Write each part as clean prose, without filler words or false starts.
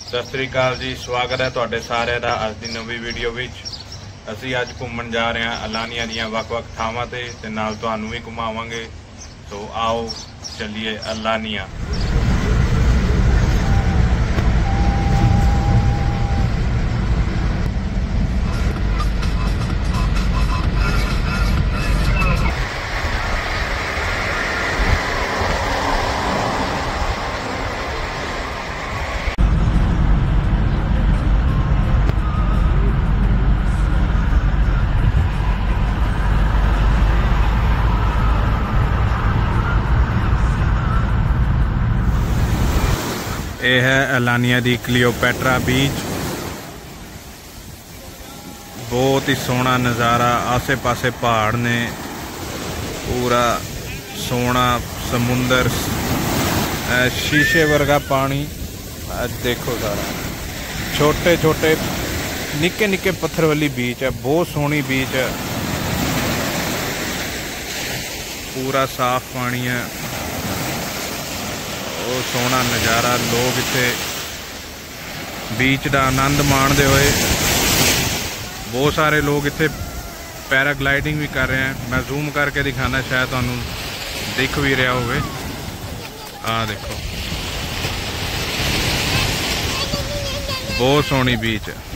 सत श्री अकाल जी, स्वागत है तुहाडे सारिਆਂ ਦਾ ਅੱਜ ਦੀ ਨਵੀਂ ਵੀਡੀਓ ਵਿੱਚ। ਅਸੀਂ ਅੱਜ ਘੁੰਮਣ ਜਾ ਰਹੇ ਹਾਂ ਅਲਾਨੀਆ ਦੀਆਂ ਵੱਖ-ਵੱਖ ਥਾਵਾਂ ਤੇ ਨਾਲ ਤੁਹਾਨੂੰ ਵੀ ਘੁਮਾਵਾਂਗੇ। ਸੋ ਆਓ ਚੱਲੀਏ ਅਲਾਨੀਆ। यह है अलानिया दी क्लियोपैट्रा बीच। बहुत ही सोहना नज़ारा, आसे पासे पहाड़ ने, पूरा सोहना समुंदर, शीशे वर्गा पानी। देखो सारा छोटे छोटे निक्के निक्के पत्थर वाली बीच है, बहुत सोहनी बीच है, पूरा साफ पानी है, वो सोहना नज़ारा। लोग इत्थे बीच का आनंद माणदे हुए, बहुत सारे लोग इत्थे पैराग्लाइडिंग भी कर रहे हैं। मैं जूम करके दिखाना, शायद तुहानू दिख भी रहा होवे। आ देखो, बहुत सोहनी बीच है।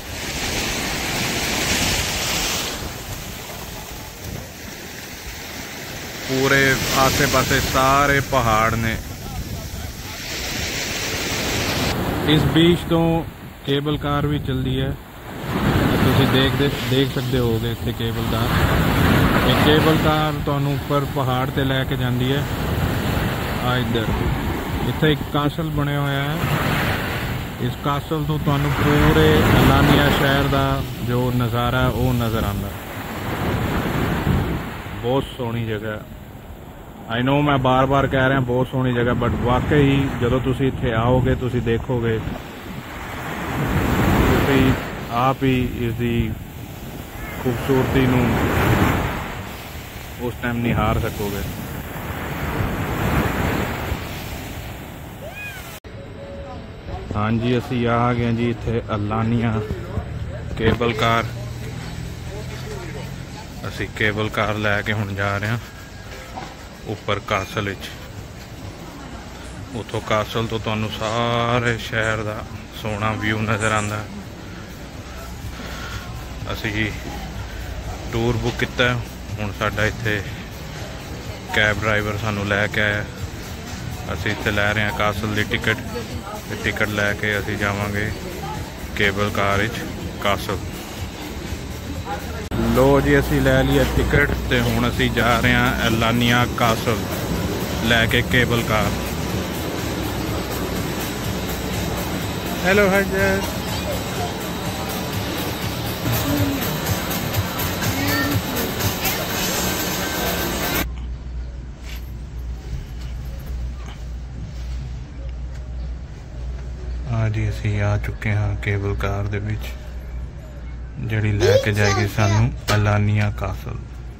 पूरे आसे पासे सारे पहाड़ ने। इस बीच तो केबल कार भी चलती है, तुम देख सकते हो इतने केबल कार। एक केबल कार तुहानू उपर पहाड़ ते लैके जाती है। आ इधर इत्थे एक कासल बने हुआ है। इस कासल तो तुहानू पूरे अलानिया शहर का जो नज़ारा है वो नज़र आता है। बहुत सोहनी जगह है। आई नो मैं बार बार कह रहा बहुत सोहनी जगह, बट वाकई जो तुसी इत्थे आओगे तुसी देखोगे, तुसी आप ही इसकी खूबसूरती नू उस टाइम निहार सकोगे। हाँ जी, असी आ गए जी इत्थे अलानिया केबल कार। असी केबल कार लैके हुण जा रहे हैं उपर कासल विच। उतों कासल तो तुहानू सारे शहर का सोहना व्यू नज़र आता है। असी टूर बुक किया, हुण साडा इत्थे कैब ड्राइवर सानू लैके आया। असी इत्थे लै रहे हैं कासल की टिकट, टिकट लैके असी जावांगे केबल कार विच कासल। लो जी, असी लै लिया टिकट ते हुण असी जा रहे हैं अलानिया कासल लैके केबल कार। हेलो हजर, हाँ जी, असी आ चुके हैं केबल कार दे विच, जिहड़ी लैके जाएगी सानू Alanya castle.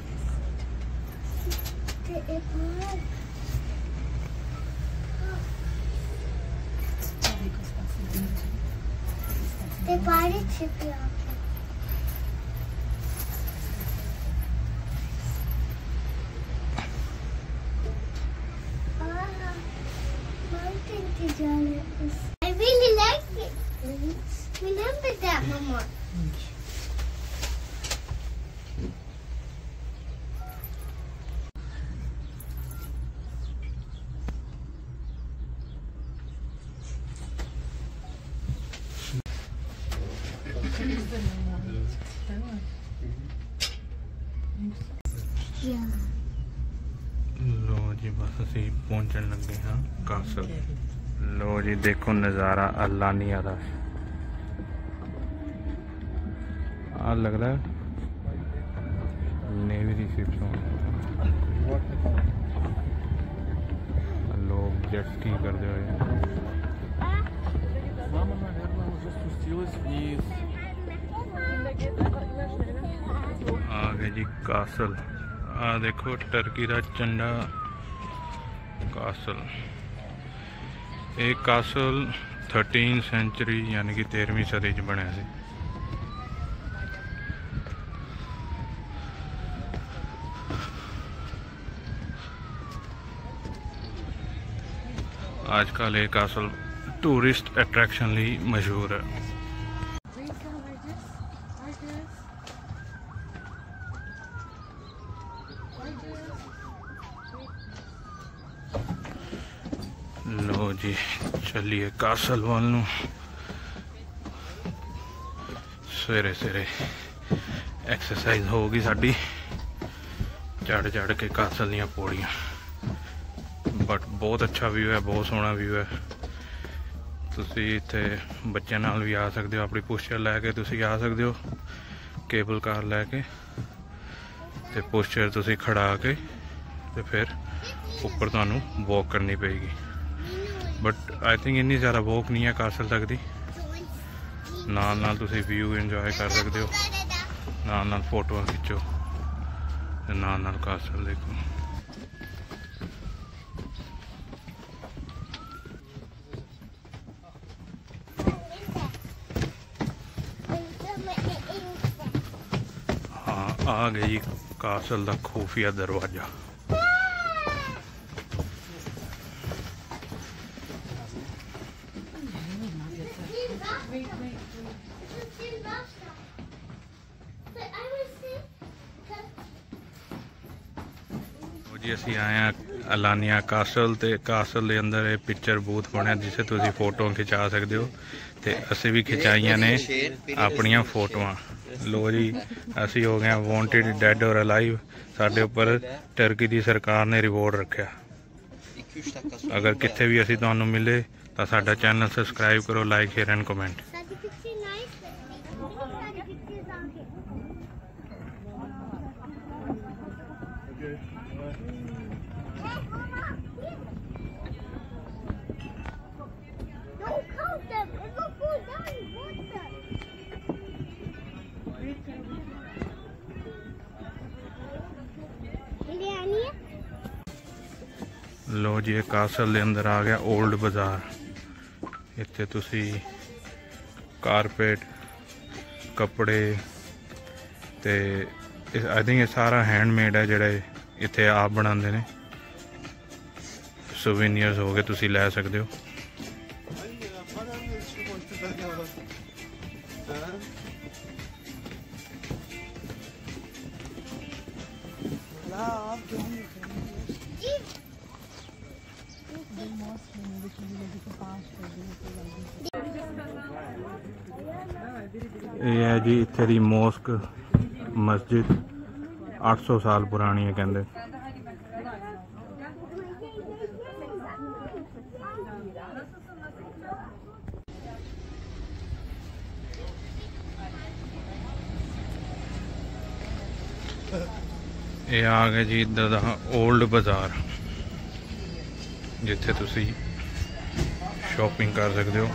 I really like it. Remember that, Mama. लो जी, बस असी पहुंचन लगे हाँ कासल। लो जी, देखो नज़ारा अलानिया का। आ लगता है नेवी की शिप। लोग जेट स्की करते हुए आ गए जी कासल। आ देखो टर्की का झंडा कासल। एक कासल 13 सेंचुरी यानी कि 13वीं सदी च बनया सी। आजकल ये कासल टूरिस्ट अट्रैक्शन लिए मशहूर है। लो जी चलिए कासल वाल नूं। सवेरे सवेरे एक्सरसाइज होगी साडी, चढ़ चढ़ के कासल दियां पौड़ियां। बट बहुत अच्छा व्यू है, बहुत सोहना व्यू है। तुसी इत्थे बच्चों नाल भी आ सकते हो, अपनी पोस्चर लैके तुसी आ सकते हो, केबल कार लैके ते पोस्चर तुसी खड़ा के ते फिर ऊपर तुहानू वॉक करनी पेगी। बट आई थिंक इन्नी ज़्यादा वॉक नहीं है कासल तक दी। नाल नाल तुसी व्यू इंजॉय कर सकते हो, नाल नाल फोटो खिंचो ते नाल नाल कासल देखो। हाँ आ गई कासल का खुफिया दरवाजा। जी असी आए हैं अलानिया कासल ते कासल के अंदर एक पिक्चर बूथ बनया जिसे तुसी फोटो खिंचा सकते हो ते असी भी खिंचाइया ने अपनिया फोटोआं। लो जी असी हो गए वांटेड डेड और अलाइव। साडे उपर टर्की की सरकार ने रिवॉर्ड रखा। अगर कितने भी असी तुहानू मिले तो साडा चैनल सबसक्राइब करो, लाइक शेयर एंड कमेंट। लो जी कासल के अंदर आ गया ओल्ड बाजार। इत्थे तुसी कारपेट, कपड़े ते आई थिंक ये सारा हैंडमेड है जिहड़े इत्थे आप बनाते ने। सोवेनियर्स हो गए तुसी लै सकते हो। ये है जी इत्थे दी मोस्क मस्जिद 800 साल पुरानी है कहंदे। ये आ गए जी इधर दा ओल्ड बाजार जिथे तुसी शॉपिंग कर सकते हो।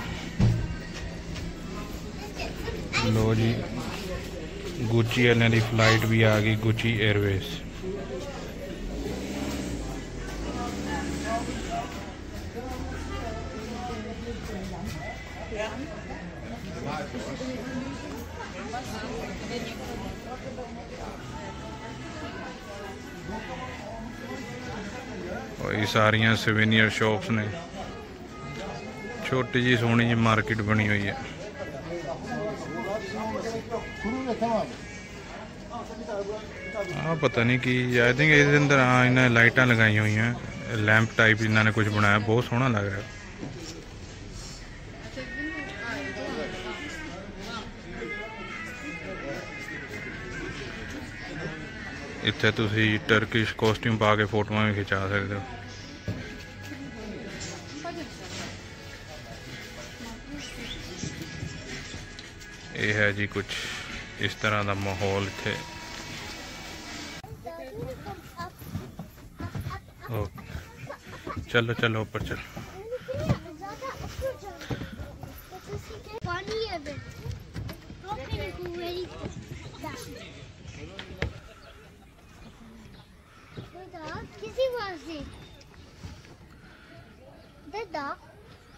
लो जी गुची वाले की फ्लाइट भी आ गई, गुची एयरवेज। और ये सारिया सोवेनियर शॉप्स ने, छोटी जी सोहनी जी मार्केट बनी हुई है। हाँ पता नहीं कि आई थिंक इस अंदर हाँ इन्हें लाइटा लगाई हुई हैं, लैंप टाइप इन्होंने कुछ बनाया, बहुत सोहना लग रहा है। इत्थे तुसी टर्किश कॉस्ट्यूम पा के फोटोआं भी खिंचा सकते हो। ये है जी कुछ इस तरह का माहौल इत्थे। चलो चलो ऊपर चलो।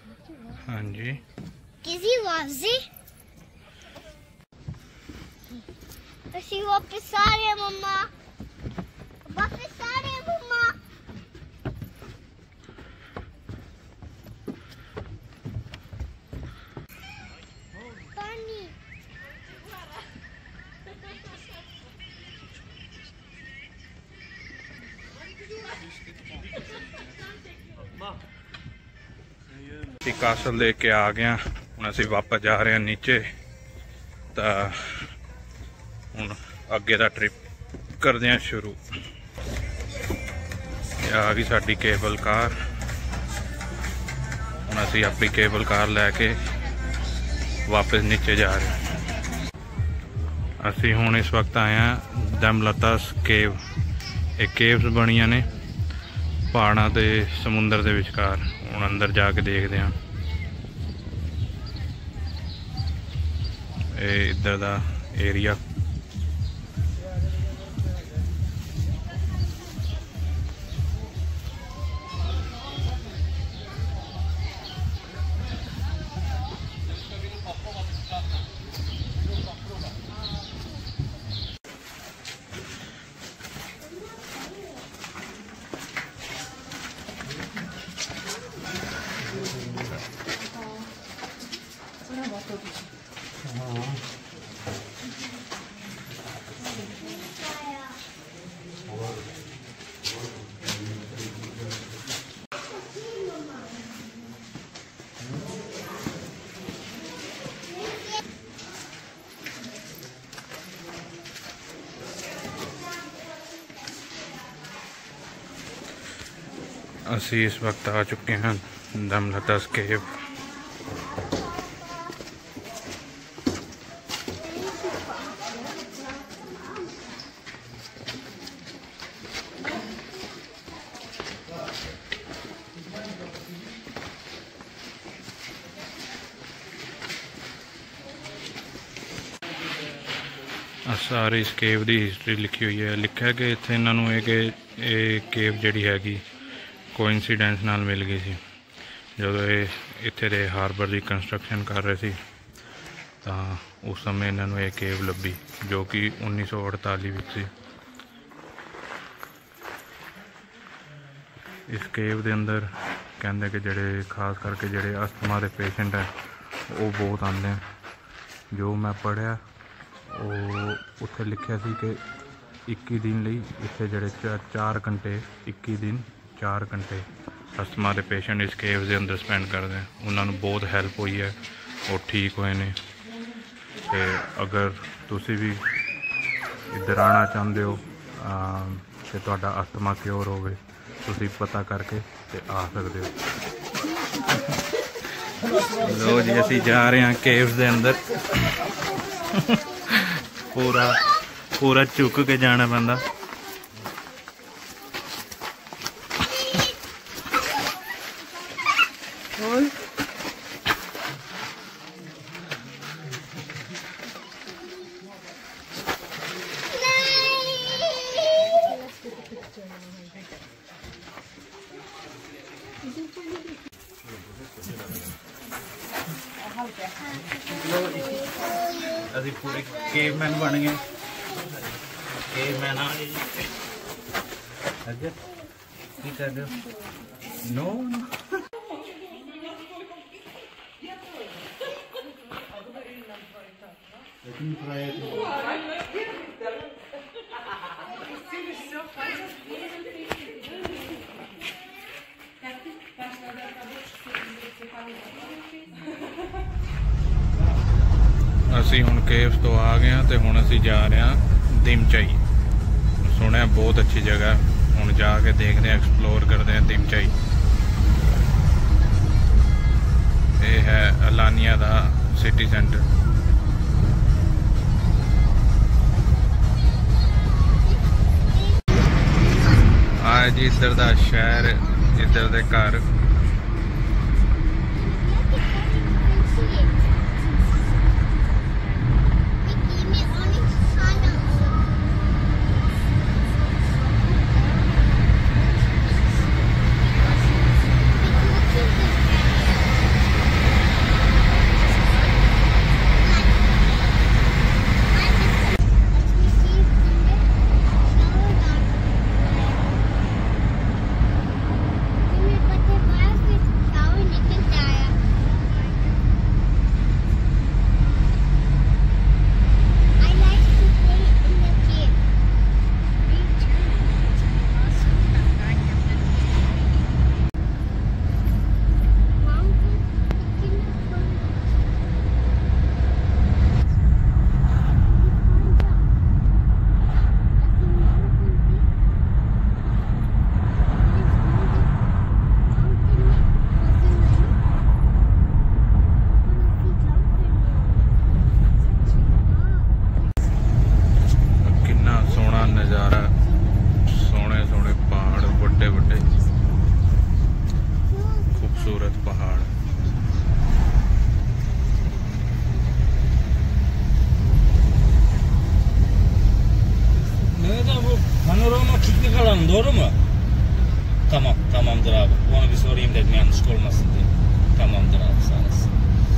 हाँ जी किसी वाजी ਅਸੀਂ ਵਾਪਸ ਆ ਰਹੇ ਮਮਾ ਵਾਪਸ ਆ ਰਹੇ ਮਮਾ ਪਾਣੀ ਅਸੀਂ ਕਾਸਲ ਦੇਖ ਕੇ ਆ ਗਏ, ਹੁਣ ਅਸੀਂ ਵਾਪਸ ਜਾ ਰਹੇ ਹਾਂ ਨੀਚੇ। ਤਾਂ ਹੁਣ ਅੱਗੇ ਦਾ ਟ੍ਰਿਪ ਕਰਦੇ ਹਾਂ ਸ਼ੁਰੂ। ਇਹ ਆ ਗਈ ਸਾਡੀ ਕੇਬਲ ਕਾਰ। ਹੁਣ ਅਸੀਂ ਆਪਣੀ ਕੇਬਲ ਕਾਰ ਲੈ ਕੇ ਵਾਪਸ ਨੀਚੇ ਜਾ ਰਹੇ ਹਾਂ। ਅਸੀਂ ਹੁਣ ਇਸ ਵਕਤ ਆਏ ਹਾਂ ਦਮਲਤਾਸ ਕੇਵ। ਇਹ ਕੇਵਸ ਬਣੀਆਂ ਨੇ ਪਹਾੜਾਂ ਤੇ ਸਮੁੰਦਰ ਦੇ ਵਿਚਕਾਰ। ਹੁਣ ਅੰਦਰ ਜਾ ਕੇ ਦੇਖਦੇ ਹਾਂ। ਇਹ ਇੱਧਰ ਦਾ ਏਰੀਆ। ਅਸੀਂ ਇਸ ਵਕਤ ਆ ਚੁੱਕੇ ਹਾਂ ਦਮਲਤਾਸ ਕੇਵ। सारी इस केव की हिस्ट्री लिखी हुई है। लिखा कि इत्थे इन्हां नूं ये केव जिहड़ी हैगी कोइंसीडेंस नाल मिल गई सी जदों ये इत्थे दे हारबर की कंस्ट्रक्शन कर रहे सी। तां उस समय इन्हां नूं ये केव लभी जो कि 1948 विच सी। इस केव के अंदर कहते कि जिहड़े खास करके जिहड़े अस्थमा के पेशेंट है वो बहुत आते हैं। जो मैं पढ़िया वो उत्थे लिखिया सी कि 21 दिन लई इत्थे जिहड़े 4 घंटे 21 दिन 4 घंटे अस्थमा के पेशेंट इस केव के अंदर स्पेंड करते हैं। उन्होंने बहुत हैल्प हुई है, वो ठीक हुए ने। ते अगर तुसी भी इधर आना चाहते हो तो तुहाडा अस्थमा क्योर होवे तुसी पता करके ते आ सकते हो। लो जी असी जा रहे हैं केव्स के अंदर। पूरा झुक के जाना पैंदा। अभी पूरे केवमैन बन गए। केवमैन आ गए की कर रहे हो? नो असी हुण केव्स तो आ गए हैं तो हुण असी जा रहे हैं दिमचाई। सुने बहुत अच्छी जगह, हुण जाके देखते हैं, एक्सप्लोर करते हैं दिमचाई। ये है अलानिया का सिटी सेंटर। आज जी इधर का शहर, इधर के घर। kalan doğru mu? Tamam, tamamdır abi. Onu bir sorayım dedim yanlışlık olmasın diye. Tamamdır abi, sağ olasın.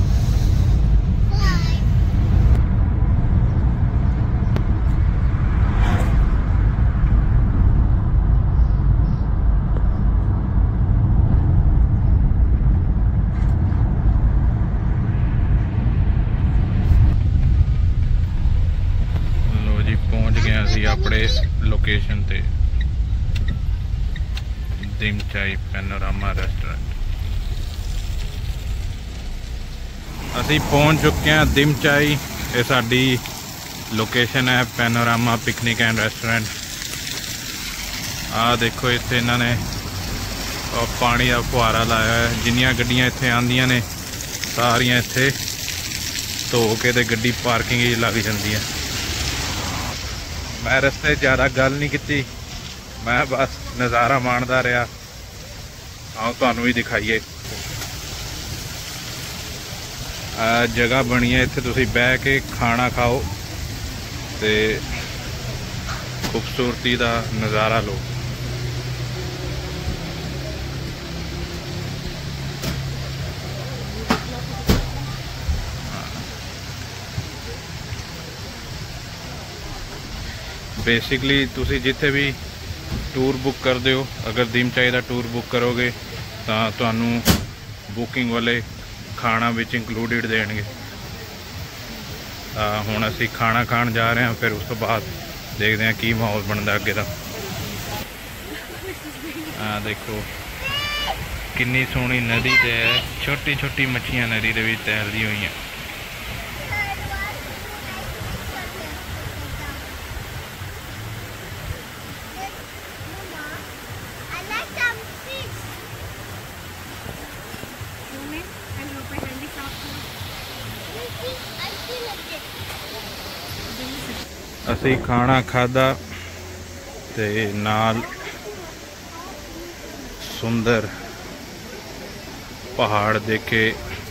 ਲੋ ਜੀ ਪਹੁੰਚ ਗਏ ਅਸੀਂ ਆਪਣੇ ਲੋਕੇਸ਼ਨ ਤੇ ਦਿਮਚਾਈ ਪੈਨੋਰਾਮਾ ਰੈਸਟੋਰੈਂਟ। ਅਸੀਂ ਪਹੁੰਚ ਚੁੱਕੇ ਹਾਂ ਦਿਮਚਾਈ। ਇਹ ਸਾਡੀ ਲੋਕੇਸ਼ਨ ਹੈ ਪੈਨੋਰਾਮਾ ਪਿਕਨਿਕ ਐਂਡ ਰੈਸਟੋਰੈਂਟ। ਆਹ ਦੇਖੋ ਇੱਥੇ ਇਹਨਾਂ ਨੇ ਪਾਣੀ ਦਾ ਫੁਹਾਰਾ ਲਾਇਆ ਹੈ। ਜਿੰਨੀਆਂ ਗੱਡੀਆਂ ਇੱਥੇ ਆਉਂਦੀਆਂ ਨੇ ਸਾਰੀਆਂ ਇੱਥੇ ਧੋ ਕੇ ਤੇ ਗੱਡੀ ਪਾਰਕਿੰਗ ਹੀ ਲੱਗ ਜਾਂਦੀ ਹੈ। ਮੈਂ ਰਸਤੇ 'ਚ ਜ਼ਿਆਦਾ ਗੱਲ ਨਹੀਂ ਕੀਤੀ, ਮੈਂ ਬਸ ਨਜ਼ਾਰਾ ਮਾਣਦਾ ਰਿਹਾ। ਆਓ ਤੁਹਾਨੂੰ ਵੀ ਦਿਖਾਈਏ। ਜਗ੍ਹਾ ਬਣੀ ਹੈ ਇੱਥੇ, ਤੁਸੀਂ ਬਹਿ ਕੇ ਖਾਣਾ ਖਾਓ ਤੇ ਖੂਬਸੂਰਤੀ ਦਾ ਨਜ਼ਾਰਾ ਲਓ। ਬੇਸਿਕਲੀ ਤੁਸੀਂ ਜਿੱਥੇ ਵੀ ਟੂਰ ਬੁੱਕ ਕਰਦੇ ਹੋ, ਅਗਰ ਦਿਮਚਾਈ ਦਾ ਟੂਰ ਬੁੱਕ ਕਰੋਗੇ ਤਾਂ ਤੁਹਾਨੂੰ ਬੁਕਿੰਗ ਵਾਲੇ ਖਾਣਾ ਵਿੱਚ ਇੰਕਲੂਡਿਡ ਦੇਣਗੇ। ਹੁਣ ਅਸੀਂ ਖਾਣਾ ਖਾਣ ਜਾ ਰਹੇ ਹਾਂ, ਫਿਰ ਉਸ ਤੋਂ ਬਾਅਦ ਦੇਖਦੇ ਹਾਂ ਕੀ ਮਾਹੌਲ ਬਣਦਾ ਅੱਗੇ ਦਾ। ਦੇਖੋ ਕਿੰਨੀ ਸੋਹਣੀ ਨਦੀ ਤੇ ਹੈ, ਛੋਟੀ ਛੋਟੀ ਮੱਛੀਆਂ ਨਦੀ ਦੇ ਵਿੱਚ ਤੈਰਦੀ ਹੋਈਆਂ। ਅਸੀਂ ਖਾਣਾ ਖਾਧਾ ਤੇ ਨਾਲ ਸੁੰਦਰ ਪਹਾੜ ਦੇਖੇ,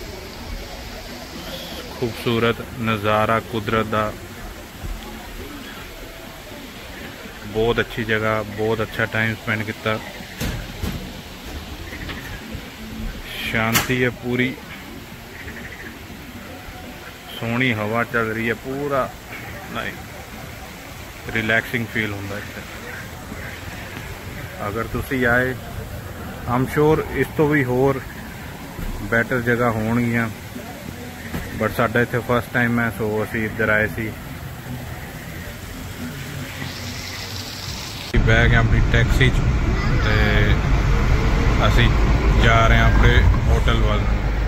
ਖੂਬਸੂਰਤ ਨਜ਼ਾਰਾ ਕੁਦਰਤ ਦਾ। ਬਹੁਤ ਅੱਛੀ ਜਗ੍ਹਾ, ਬਹੁਤ ਅੱਛਾ ਟਾਈਮ ਸਪੈਂਡ ਕੀਤਾ। ਸ਼ਾਂਤੀ ਹੈ ਪੂਰੀ, ਸੋਹਣੀ ਹਵਾ ਚੱਲ ਰਹੀ ਹੈ, ਪੂਰਾ ਨਹੀਂ ਰਿਲੈਕਸਿੰਗ ਫੀਲ ਹੁੰਦਾ ਇੱਥੇ। ਅਗਰ ਤੁਸੀਂ ਆਏ, ਆਮ ਸ਼ੋਰ ਇਸ ਤੋਂ ਵੀ ਹੋਰ ਬੈਟਰ ਜਗ੍ਹਾ ਹੋਣਗੀਆਂ, ਬਟ ਸਾਡਾ ਇੱਥੇ ਫਸਟ ਟਾਈਮ ਹੈ, ਸੋ ਅਸੀਂ ਇੱਧਰ ਆਏ ਸੀ। ਬਹਿ ਗਏ ਆਪਣੀ ਟੈਕਸੀ 'ਚ ਤੇ ਅਸੀਂ ਜਾ ਰਹੇ ਹਾਂ ਆਪਣੇ ਹੋਟਲ ਵੱਲ।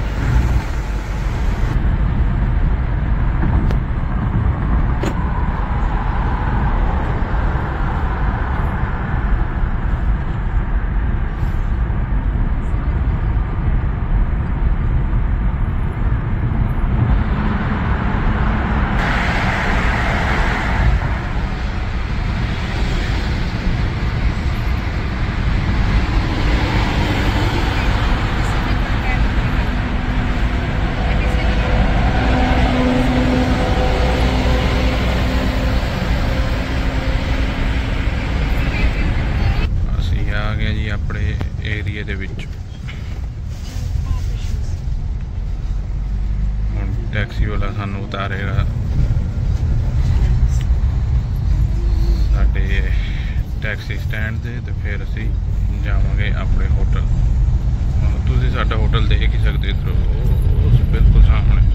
ਆਪਣੇ ਏਰੀਏ ਦੇ ਵਿੱਚ ਹੁਣ ਟੈਕਸੀ ਵਾਲਾ ਸਾਨੂੰ ਉਤਾਰੇਗਾ ਸਾਡੇ ਟੈਕਸੀ ਸਟੈਂਡ ਤੇ, ਤੇ ਫਿਰ ਅਸੀਂ ਜਾਵਾਂਗੇ ਆਪਣੇ ਹੋਟਲ। ਤੁਸੀਂ ਸਾਡਾ ਹੋਟਲ ਦੇਖ ਹੀ ਸਕਦੇ ਇੱਧਰੋਂ, ਉਸ ਬਿਲਕੁਲ ਸਾਹਮਣੇ।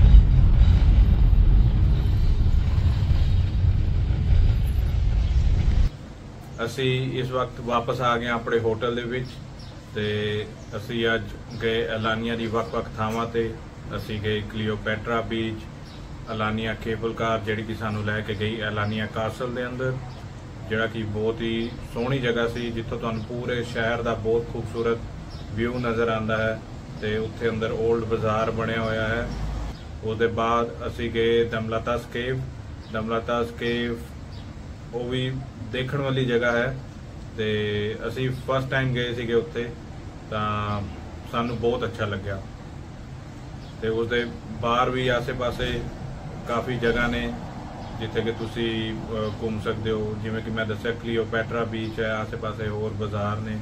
ਅਸੀਂ ਇਸ ਵਕਤ ਵਾਪਸ ਆ ਗਏ ਆਪਣੇ ਹੋਟਲ ਦੇ ਵਿੱਚ ਤੇ ਅਸੀਂ ਅੱਜ ਗਏ ਐਲਾਨੀਆ ਦੀ ਵੱਖ-ਵੱਖ ਥਾਵਾਂ ਤੇ। ਅਸੀਂ ਗਏ ਕਲੀਓਪੈਟਰਾ ਬੀਚ, ਐਲਾਨੀਆ ਕੇਬਲ ਕਾਰ ਜਿਹੜੀ ਕਿ ਸਾਨੂੰ ਲੈ ਕੇ ਗਈ ਐਲਾਨੀਆ ਕਾਸਲ ਦੇ ਅੰਦਰ, ਜਿਹੜਾ ਕਿ ਬਹੁਤ ਹੀ ਸੋਹਣੀ ਜਗ੍ਹਾ ਸੀ, ਜਿੱਥੋਂ ਤੁਹਾਨੂੰ ਪੂਰੇ ਸ਼ਹਿਰ ਦਾ ਬਹੁਤ ਖੂਬਸੂਰਤ ਵਿਊ ਨਜ਼ਰ ਆਉਂਦਾ ਹੈ ਤੇ ਉੱਥੇ ਅੰਦਰ 올ਡ ਬਾਜ਼ਾਰ ਬਣਿਆ ਹੋਇਆ ਹੈ। ਉਹਦੇ ਬਾਅਦ ਅਸੀਂ ਗਏ ਦਮਲਾਤਾਸ ਕੇਵ। ਦਮਲਾਤਾਸ ਕੇਵ ਉਹ ਵੀ ਦੇਖਣ ਵਾਲੀ ਜਗ੍ਹਾ ਹੈ ਤੇ ਅਸੀਂ ਫਸਟ ਟਾਈਮ ਗਏ ਸੀਗੇ ਉੱਥੇ, ਤਾਂ ਸਾਨੂੰ ਬਹੁਤ ਅੱਛਾ ਲੱਗਿਆ। ਤੇ ਉਸਦੇ ਬਾਹਰ ਵੀ ਆਸੇ ਪਾਸੇ ਕਾਫੀ ਜਗ੍ਹਾ ਨੇ ਜਿੱਥੇ ਕਿ ਤੁਸੀਂ ਘੁੰਮ ਸਕਦੇ ਹੋ। ਜਿਵੇਂ ਕਿ ਮੈਂ ਦੱਸਿਆ ਕਲੀਓਪੈਟਰਾ ਬੀਚ ਹੈ, ਆਸੇ-ਪਾਸੇ ਹੋਰ ਬਾਜ਼ਾਰ ਨੇ।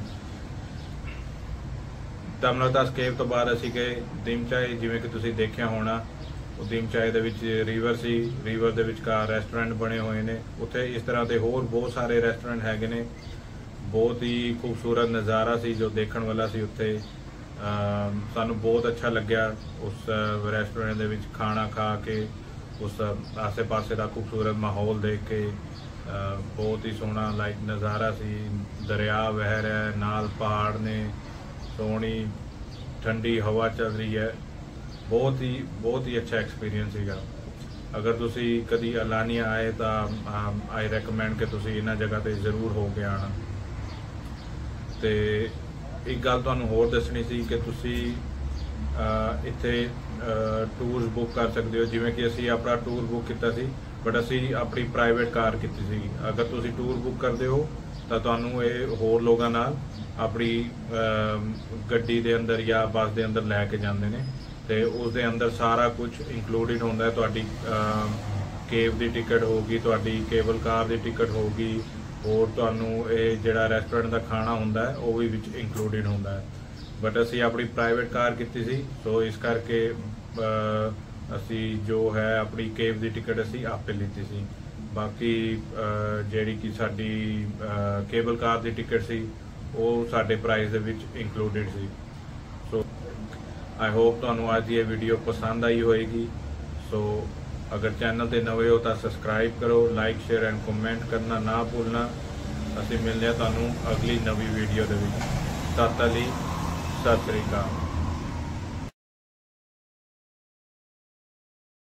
ਤਮਲਤਾਸ ਕੇਵ ਤੋਂ ਬਾਅਦ ਅਸੀਂ ਗਏ ਦਿਮਚਾਈ। ਜਿਵੇਂ ਕਿ ਤੁਸੀਂ ਦੇਖਿਆ ਹੋਣਾ, ਉਹ ਦਿਮਚਾਈ ਦੇ ਵਿੱਚ ਰਿਵਰ ਸੀ, ਰਿਵਰ ਦੇ ਵਿਚਕਾਰ ਰੈਸਟੋਰੈਂਟ ਬਣੇ ਹੋਏ ਨੇ। ਉੱਥੇ ਇਸ ਤਰ੍ਹਾਂ ਦੇ ਹੋਰ ਬਹੁਤ ਸਾਰੇ ਰੈਸਟੋਰੈਂਟ ਹੈਗੇ ਨੇ। ਬਹੁਤ ਹੀ ਖੂਬਸੂਰਤ ਨਜ਼ਾਰਾ ਸੀ ਜੋ ਦੇਖਣ ਵਾਲਾ ਸੀ ਉੱਥੇ। ਸਾਨੂੰ ਬਹੁਤ ਅੱਛਾ ਲੱਗਿਆ ਉਸ ਰੈਸਟੋਰੈਂਟ ਦੇ ਵਿੱਚ ਖਾਣਾ ਖਾ ਕੇ, ਉਸ ਆਸੇ-ਪਾਸੇ ਦਾ ਖੂਬਸੂਰਤ ਮਾਹੌਲ ਦੇਖ ਕੇ। ਬਹੁਤ ਹੀ ਸੋਹਣਾ ਨਜ਼ਾਰਾ ਸੀ। ਦਰਿਆ ਵਹਿ ਰਿਹਾ ਹੈ, ਨਾਲ ਪਹਾੜ ਨੇ, ਸੋਹਣੀ ਠੰਡੀ ਹਵਾ ਚੱਲ ਰਹੀ ਹੈ। ਬਹੁਤ ਹੀ ਅੱਛਾ ਐਕਸਪੀਰੀਅੰਸ ਸੀਗਾ। ਅਗਰ ਤੁਸੀਂ ਕਦੀ ਅਲਾਨੀਆ ਆਏ ਤਾਂ ਆਈ ਰეკਮੈਂਡ ਕਿ ਤੁਸੀਂ ਇਹਨਾਂ ਜਗ੍ਹਾ ਤੇ ਜ਼ਰੂਰ ਹੋ ਕੇ ਆਉਣਾ। ਤੇ ਇੱਕ ਗੱਲ ਤੁਹਾਨੂੰ ਹੋਰ ਦੱਸਣੀ ਸੀ ਕਿ ਤੁਸੀਂ ਇੱਥੇ ਟੂਰਸ ਬੁੱਕ ਕਰ ਸਕਦੇ ਹੋ। ਜਿਵੇਂ ਕਿ ਅਸੀਂ ਆਪਣਾ ਟੂਰ ਬੁੱਕ ਕੀਤਾ ਸੀ, ਬਟ ਅਸੀਂ ਆਪਣੀ ਪ੍ਰਾਈਵੇਟ ਕਾਰ ਕੀਤੀ ਸੀ। ਅਗਰ ਤੁਸੀਂ ਟੂਰ ਬੁੱਕ ਕਰਦੇ ਹੋ ਤਾਂ ਤੁਹਾਨੂੰ ਇਹ ਹੋਰ ਲੋਕਾਂ ਨਾਲ ਆਪਣੀ ਗੱਡੀ ਦੇ ਅੰਦਰ ਜਾਂ ਬੱਸ ਦੇ ਅੰਦਰ ਲੈ ਕੇ ਜਾਂਦੇ ਨੇ, ਤੇ ਉਸ ਦੇ ਅੰਦਰ ਸਾਰਾ ਕੁਝ ਇੰਕਲੂਡਿਡ ਹੁੰਦਾ ਹੈ। ਤੁਹਾਡੀ ਕੇਵ ਦੀ ਟਿਕਟ ਹੋਊਗੀ, ਤੁਹਾਡੀ ਕੇਬਲ ਕਾਰ ਦੀ ਟਿਕਟ ਹੋਊਗੀ, ਹੋਰ ਤੁਹਾਨੂੰ ਇਹ ਜਿਹੜਾ ਰੈਸਟੋਰੈਂਟ ਦਾ ਖਾਣਾ ਹੁੰਦਾ ਹੈ ਉਹ ਵੀ ਵਿੱਚ ਇੰਕਲੂਡਿਡ ਹੁੰਦਾ ਹੈ। ਬਟ ਅਸੀਂ ਆਪਣੀ ਪ੍ਰਾਈਵੇਟ ਕਾਰ ਕੀਤੀ ਸੀ, ਸੋ ਇਸ ਕਰਕੇ ਅਸੀਂ ਜੋ ਹੈ ਆਪਣੀ ਕੇਵ ਦੀ ਟਿਕਟ ਅਸੀਂ ਆਪੇ ਲਿੱਤੀ ਸੀ। ਬਾਕੀ ਜਿਹੜੀ ਕਿ ਸਾਡੀ ਕੇਬਲ ਕਾਰ ਦੀ ਟਿਕਟ ਸੀ ਉਹ ਸਾਡੇ ਪ੍ਰਾਈਸ ਦੇ ਵਿੱਚ included C. So I hope ਤੁਹਾਨੂੰ ਅੱਜ ਦੀ ਇਹ ਵੀਡੀਓ ਪਸੰਦ ਆਈ ਹੋਏਗੀ। ਸੋ ਅਗਰ ਚੈਨਲ ਤੇ ਨਵੇਂ ਹੋ ਤਾਂ ਸਬਸਕ੍ਰਾਈਬ ਕਰੋ, ਲਾਈਕ ਸ਼ੇਅਰ ਐਂਡ ਕਮੈਂਟ ਕਰਨਾ ਨਾ ਭੁੱਲਣਾ। ਅਸੀਂ ਮਿਲਦੇ ਹਾਂ ਤੁਹਾਨੂੰ ਅਗਲੀ ਨਵੀਂ ਵੀਡੀਓ ਦੇ ਵਿੱਚ। ਤਦ ਤੱਕ ਲਈ ਸਤਿ ਸ੍ਰੀ ਅਕਾਲ।